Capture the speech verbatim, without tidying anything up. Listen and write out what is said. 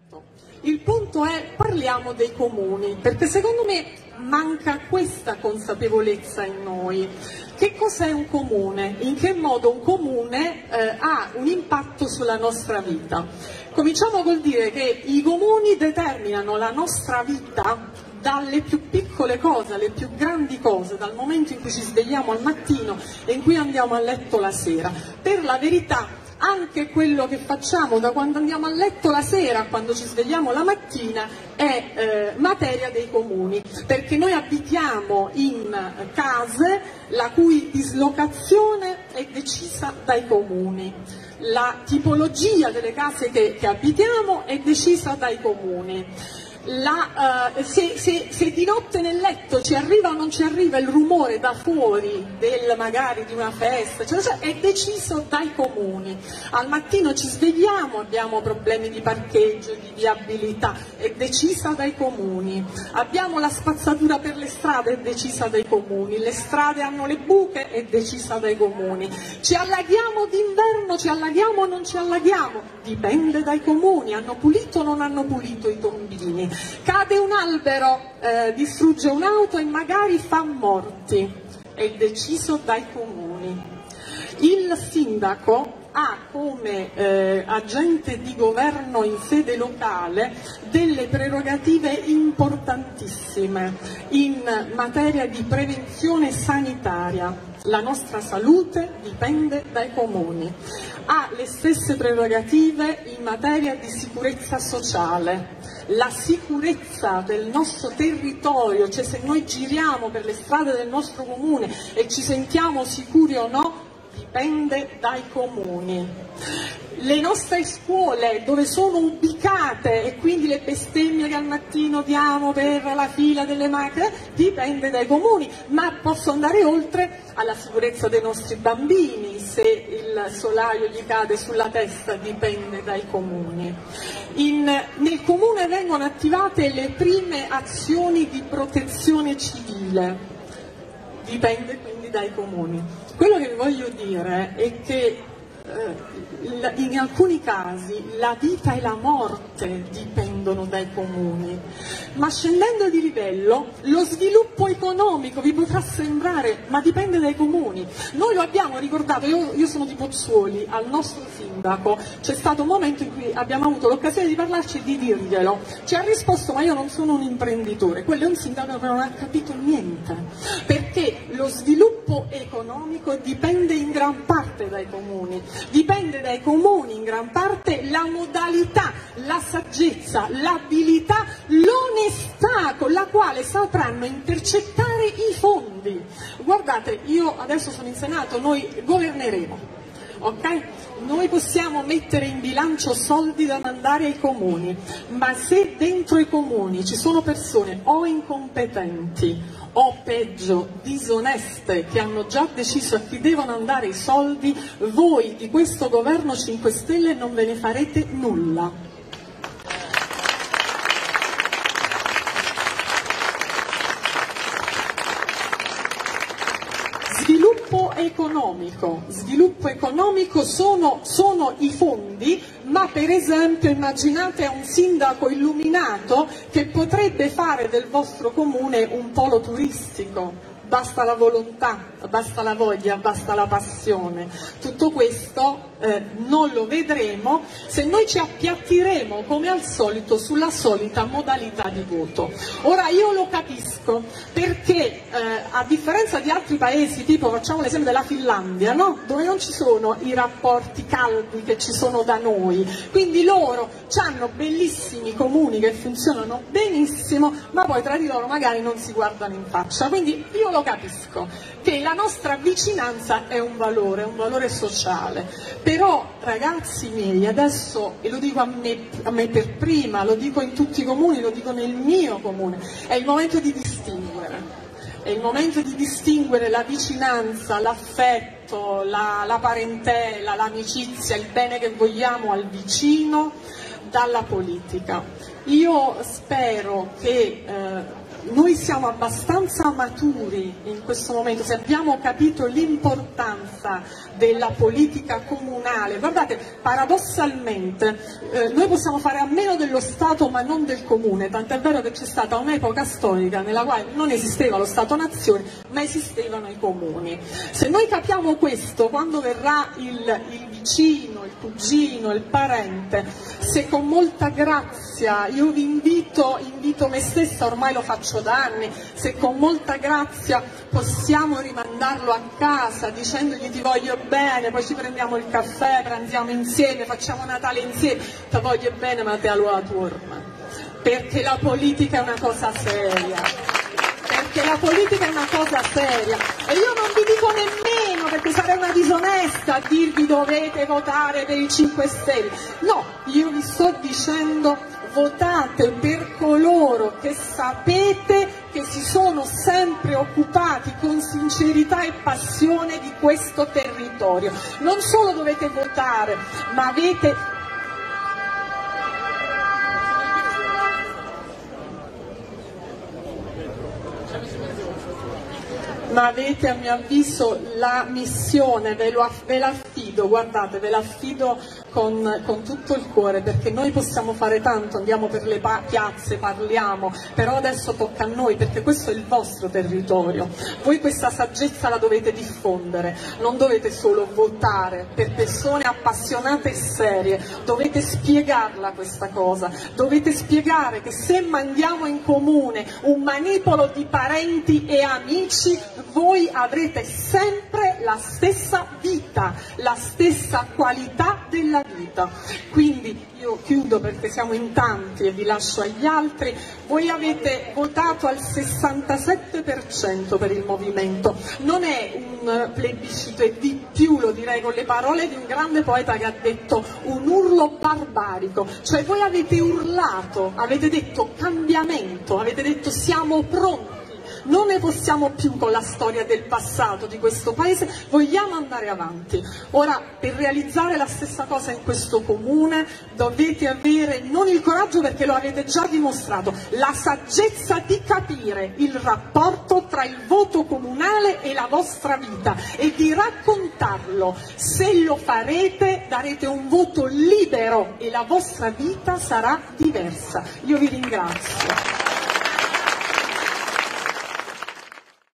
Il punto è, parliamo dei comuni, perché secondo me manca questa consapevolezza in noi. Che cos'è un comune? In che modo un comune eh, ha un impatto sulla nostra vita? Cominciamo col dire che i comuni determinano la nostra vita dalle più piccole cose alle più grandi cose, dal momento in cui ci svegliamo al mattino e in cui andiamo a letto la sera. Per la verità, anche quello che facciamo da quando andiamo a letto la sera a quando ci svegliamo la mattina è eh, materia dei comuni, perché noi abitiamo in case la cui dislocazione è decisa dai comuni. La tipologia delle case che, che abitiamo è decisa dai comuni. La, uh, se, se, se di notte nel letto ci arriva o non ci arriva il rumore da fuori del, magari di una festa, cioè, è deciso dai comuni. Al mattino ci svegliamo, abbiamo problemi di parcheggio, di viabilità, è decisa dai comuni. Abbiamo la spazzatura per le strade, è decisa dai comuni. Le strade hanno le buche, è decisa dai comuni. Ci allaghiamo d'inverno, ci allaghiamo o non ci allaghiamo, dipende dai comuni. Hanno pulito o non hanno pulito i tombini. Cade un albero, eh, distrugge un'auto e magari fa morti, è deciso dai comuni. Il sindaco ha come eh, agente di governo in sede locale delle prerogative importantissime in materia di prevenzione sanitaria. La nostra salute dipende dai comuni. Ha le stesse prerogative in materia di sicurezza sociale. La sicurezza del nostro territorio, cioè se noi giriamo per le strade del nostro comune e ci sentiamo sicuri o no, dipende dai comuni. Le nostre scuole dove sono ubicate e quindi le bestemmie che al mattino diamo per la fila delle macchine dipende dai comuni, ma posso andare oltre alla sicurezza dei nostri bambini, se il solaio gli cade sulla testa dipende dai comuni. In, nel comune vengono attivate le prime azioni di protezione civile, dipende quindi dai comuni. Quello che vi voglio dire è che in alcuni casi la vita e la morte dipendono dai comuni, ma scendendo di livello lo sviluppo economico vi potrà sembrare, ma dipende dai comuni. Noi lo abbiamo ricordato, io, io sono di Pozzuoli, al nostro sindaco c'è stato un momento in cui abbiamo avuto l'occasione di parlarci e di dirglielo. Ci ha risposto: ma io non sono un imprenditore. Quello è un sindaco che non ha capito niente, perché lo sviluppo economico dipende in gran parte dai comuni. Dipende dai comuni in gran parte la modalità, la saggezza, l'abilità, l'onestà con la quale sapranno intercettare i fondi. Guardate, io adesso sono in Senato, noi governeremo, ok? Noi possiamo mettere in bilancio soldi da mandare ai comuni, ma se dentro i comuni ci sono persone o incompetenti o peggio disoneste che hanno già deciso a chi devono andare i soldi, voi di questo governo cinque Stelle non ve ne farete nulla. Sviluppo economico, sviluppo economico sono, sono i fondi, ma per esempio immaginate un sindaco illuminato che potrebbe fare del vostro comune un polo turistico. Basta la volontà, basta la voglia, basta la passione. Tutto questo eh, non lo vedremo se noi ci appiattiremo come al solito sulla solita modalità di voto. Ora io lo capisco, perché eh, a differenza di altri paesi, tipo facciamo l'esempio della Finlandia, no? Dove non ci sono i rapporti caldi che ci sono da noi, quindi loro hanno bellissimi comuni che funzionano benissimo, ma poi tra di loro magari non si guardano in faccia. Quindi io lo capisco che la nostra vicinanza è un valore, un valore sociale, però ragazzi miei, adesso, e lo dico a me, a me per prima, lo dico in tutti i comuni, lo dico nel mio comune, è il momento di distinguere. È il momento di distinguere la vicinanza, l'affetto, la, la parentela, l'amicizia, il bene che vogliamo al vicino dalla politica. Io spero che eh, noi siamo abbastanza maturi in questo momento, se abbiamo capito l'importanza della politica comunale. Guardate, paradossalmente eh, noi possiamo fare a meno dello Stato ma non del comune, tant'è vero che c'è stata un'epoca storica nella quale non esisteva lo Stato-nazione ma esistevano i comuni. Se noi capiamo questo, quando verrà il, il vicino, il cugino, il parente, se con molta grazia, io vi invito, invito me stessa, ormai lo faccio da anni, se con molta grazia possiamo rimandarlo a casa dicendogli ti voglio bene, poi ci prendiamo il caffè, pranziamo insieme, facciamo Natale insieme, ti voglio bene ma te la turma, perché la politica è una cosa seria. Perché la politica è una cosa seria e io non vi dico nemmeno, perché sarei una disonesta a dirvi dovete votare per i cinque Stelle, no, io vi sto dicendo votate per coloro che sapete che si sono sempre occupati con sincerità e passione di questo territorio. Non solo dovete votare, ma avete ma avete a mio avviso la missione, ve, lo, ve l'affido, guardate, ve l'affido con, con tutto il cuore, perché noi possiamo fare tanto, andiamo per le piazze, parliamo, però adesso tocca a noi, perché questo è il vostro territorio. Voi questa saggezza la dovete diffondere, non dovete solo votare per persone appassionate e serie, dovete spiegarla questa cosa, dovete spiegare che se mandiamo in comune un manipolo di parenti e amici, voi avrete sempre la stessa vita, la stessa qualità della vita. Quindi io chiudo perché siamo in tanti e vi lascio agli altri. Voi avete votato al sessantasette per cento per il movimento, non è un plebiscito, è di più, lo direi con le parole di un grande poeta che ha detto un urlo barbarico, cioè voi avete urlato, avete detto cambiamento, avete detto siamo pronti. Non ne possiamo più con la storia del passato di questo paese, vogliamo andare avanti. Ora, per realizzare la stessa cosa in questo comune dovete avere non il coraggio, perché lo avete già dimostrato, la saggezza di capire il rapporto tra il voto comunale e la vostra vita e di raccontarlo. Se lo farete darete un voto libero e la vostra vita sarà diversa. Io vi ringrazio.